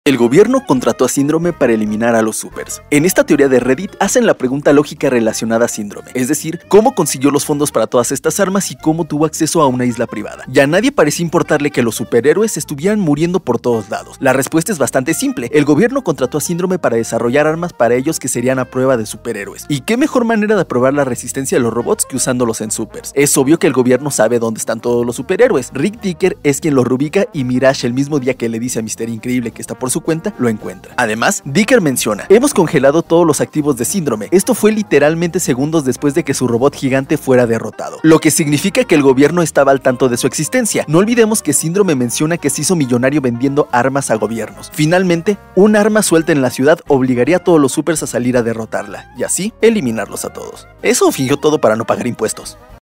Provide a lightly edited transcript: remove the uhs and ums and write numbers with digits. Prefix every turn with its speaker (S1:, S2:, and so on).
S1: El gobierno contrató a Síndrome para eliminar a los supers. En esta teoría de Reddit hacen la pregunta lógica relacionada a Síndrome, es decir, cómo consiguió los fondos para todas estas armas y cómo tuvo acceso a una isla privada. Y a nadie parecía importarle que los superhéroes estuvieran muriendo por todos lados. La respuesta es bastante simple, el gobierno contrató a Síndrome para desarrollar armas para ellos que serían a prueba de superhéroes. ¿Y qué mejor manera de probar la resistencia de los robots que usándolos en supers? Es obvio que el gobierno sabe dónde están todos los superhéroes. Rick Dicker es quien los reubica y Mirage, el mismo día que le dice a Mister Increíble que está por su cuenta, lo encuentra. Además, Dicker menciona: hemos congelado todos los activos de Síndrome. Esto fue literalmente segundos después de que su robot gigante fuera derrotado, lo que significa que el gobierno estaba al tanto de su existencia. No olvidemos que Síndrome menciona que se hizo millonario vendiendo armas a gobiernos. Finalmente, un arma suelta en la ciudad obligaría a todos los supers a salir a derrotarla, y así eliminarlos a todos. Eso fingió todo para no pagar impuestos.